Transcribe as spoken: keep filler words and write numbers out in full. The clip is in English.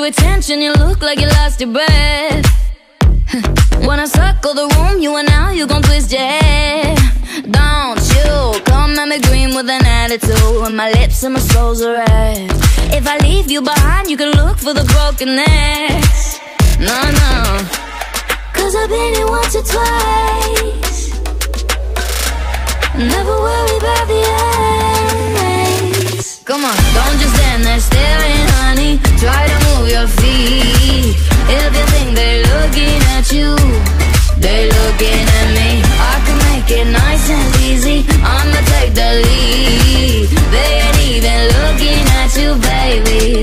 attention, you look like you lost your breath. When I circle the room, you and now you gon' twist your head. Don't you come at me green with an attitude, and my lips and my soul's a red. If I leave you behind, you can look for the broken necks. No, no, cause I've been here once or twice. Never worry about the ends. Come on, don't just stand there staring, honey. Try to move your feet. If you think they're looking at you, they're looking at me. I can make it nice and easy. I'ma take the lead. They ain't even looking at you, baby.